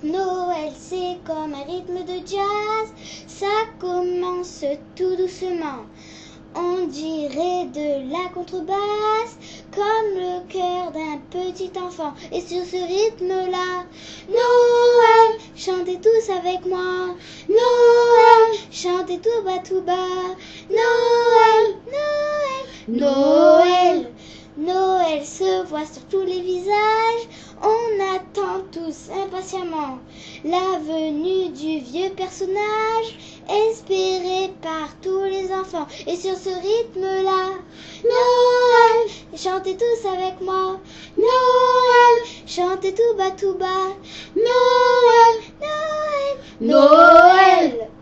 Noël, c'est comme un rythme de jazz, ça commence tout doucement. On dirait de la contrebasse, comme le cœur d'un petit enfant. Et sur ce rythme-là, Noël, chantez tous avec moi. Noël, chantez tout bas, Noël, Noël, Noël. Noël se voit sur tous les visages, on attend tous impatiemment la venue du vieux personnage, espéré par tous les enfants. Et sur ce rythme-là, Noël, chantez tous avec moi. Noël, chantez tout bas, Noël, Noël, Noël.